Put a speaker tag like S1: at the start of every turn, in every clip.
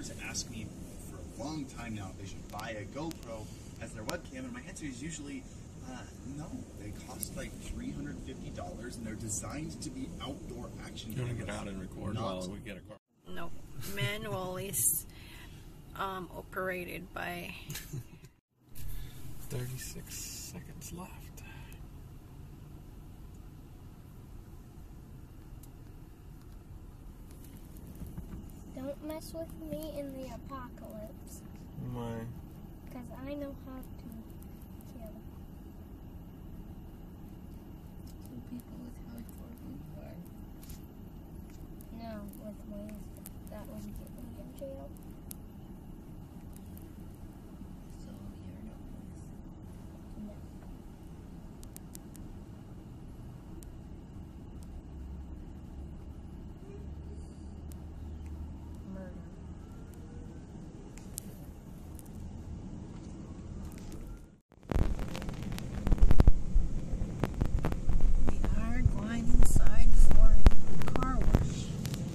S1: subscribers ask me for a long time now if they should buy a GoPro as their webcam, and my answer is usually no. They cost like $350 and they're designed to be outdoor action cameras.
S2: You want to get out and record while we get a car?
S3: No. Manual is operated by
S2: 36 seconds left.
S4: Don't mess with me in the apocalypse.
S2: Why?
S4: Because I know how to kill.
S3: two people with helicopter.
S4: No, with ways that would get me in jail.
S3: So you're no police.
S4: No. Murder.
S3: We are going inside for a car wash.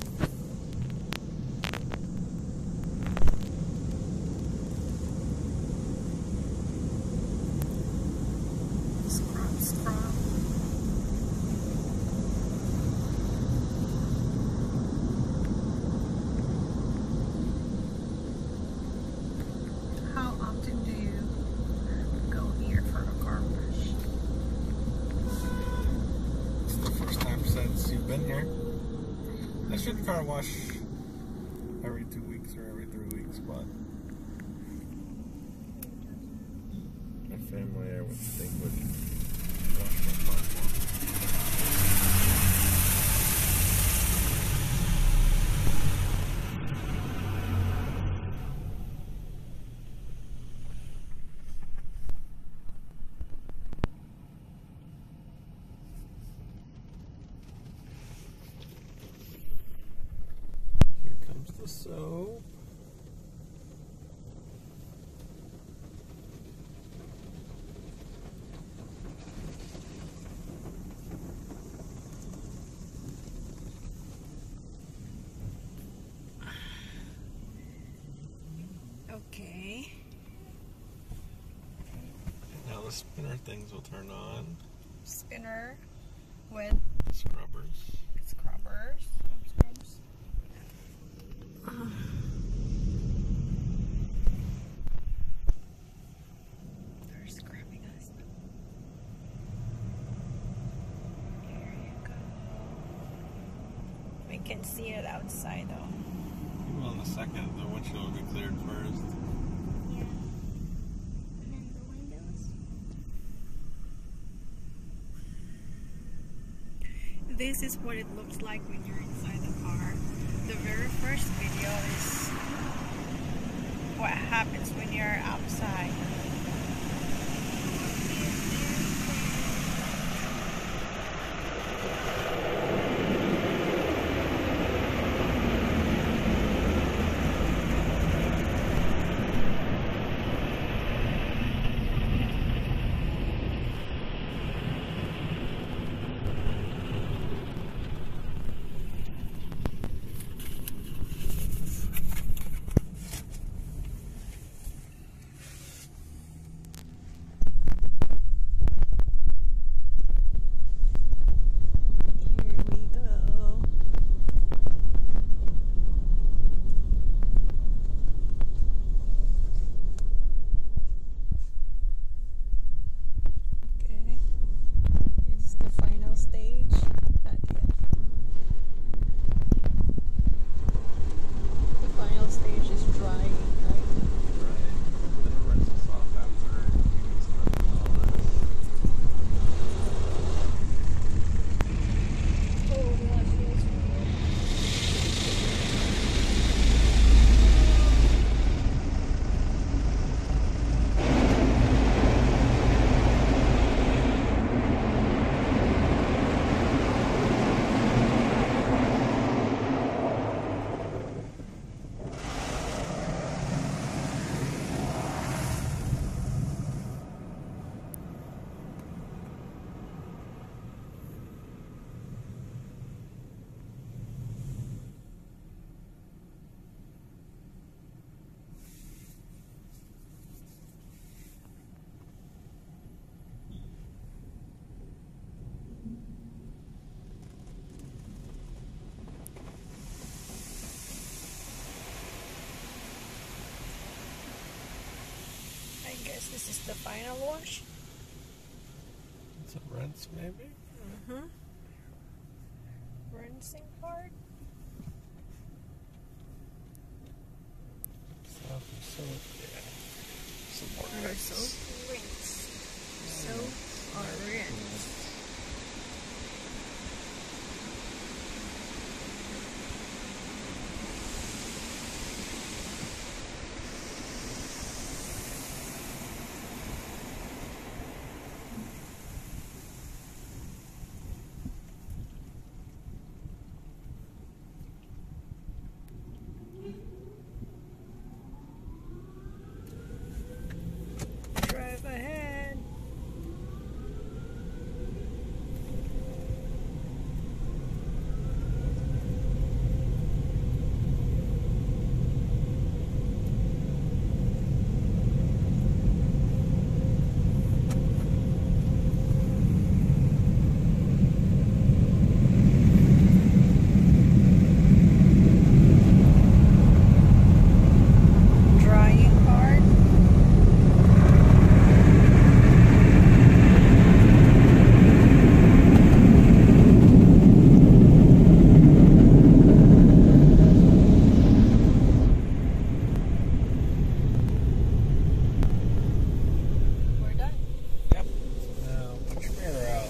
S3: Scrub, scrub. How often do you go here for a car wash?
S2: It's the first time since you've been here. I should car wash every 2 weeks or every 3 weeks, but my family, I would think, would wash my car more. Here comes the soap.
S3: Okay.
S2: Now the spinner things will turn on.
S3: Spinner with
S2: Scrubbers.
S3: scrubbers. Scrubs. They're scrubbing us. Here you go. We can see it outside though.
S2: Well, in a second, the windshield will be cleared first.
S4: Yeah. And then the windows.
S3: This is what it looks like when you're inside the car. The very first video is what happens when you're outside. guess this is the final wash.
S2: It's a rinse, maybe?
S3: Mm-hmm. Rinsing part.
S2: Soap, yeah. Some more
S3: Or
S2: rinse.
S3: soap, rinse. Soap or rinse. Drive ahead. Drying part. We're done.
S2: Yep. Now, put your mirror out.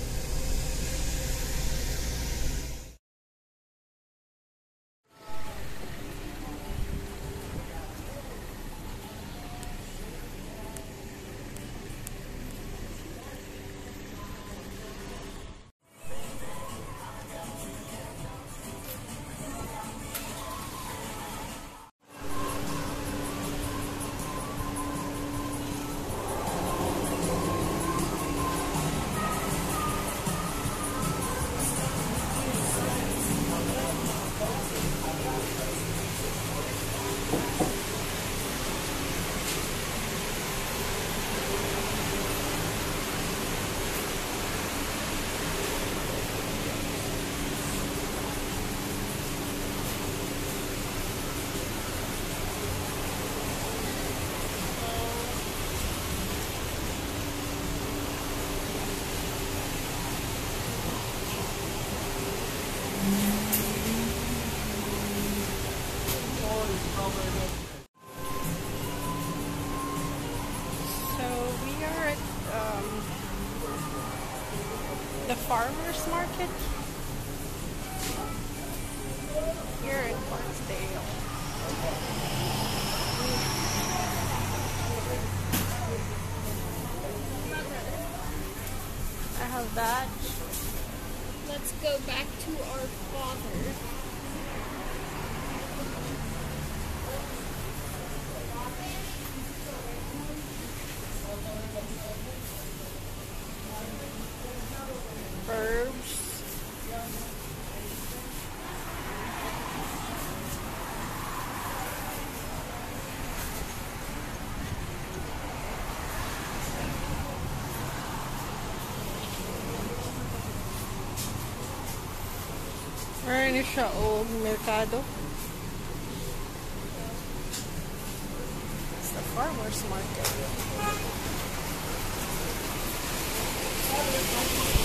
S3: So we are at the farmers market here in Barksdale. I have that.
S4: Let's go back to our father.
S3: Herbs. Meron siya old mercado. It's the farmers market.